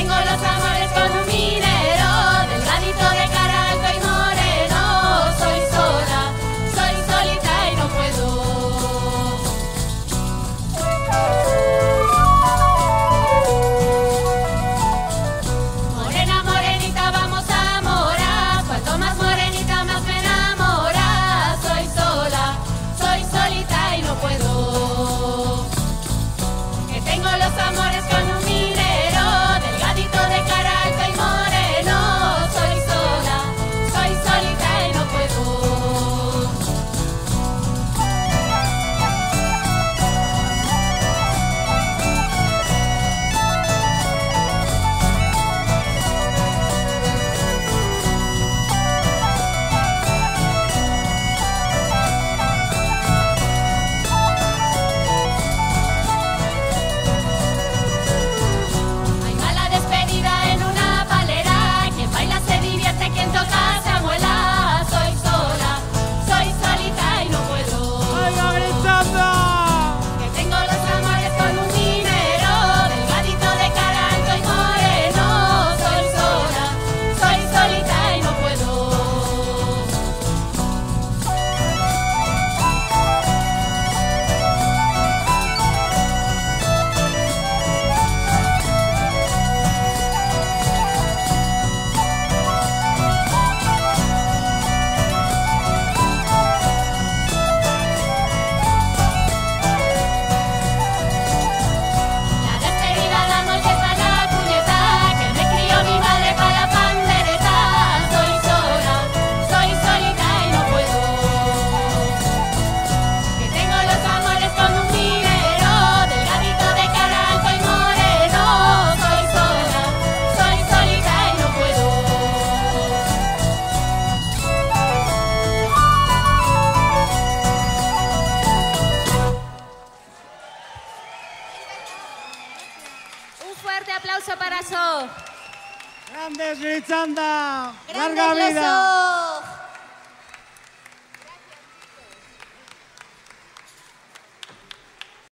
tengo los amores con un minero, delgadito de cara alto y moreno. Soy sola, soy solita y no puedo. Morena, morenita, vamos a morar. Cuanto más morenita, más me enamora. Soy sola, soy solita y no puedo. Que tengo los amores con un minero, delgadito de cara alto y moreno. Soy sola, soy solita y no puedo. Hay mala despedida en una palera, quien baila se divierte, quien toca se amuela. Soy sola, soy solita y no puedo. ¡Venga, gritando! Que tengo los amores con un minero, delgadito de cara alto y moreno. Soy sola, soy solita y no puedo. La despedida damos para la puñeta, que me crió mi madre para la pandereta. Soy sola, soy solita y no puedo. Que tengo los amores con un minero, delgadito de cara alto y moreno. Soy sola, soy solita y no puedo. Un fuerte aplauso para So. ¡Grandes, Grichanda! ¡Grandes ¡Larga los vida! So!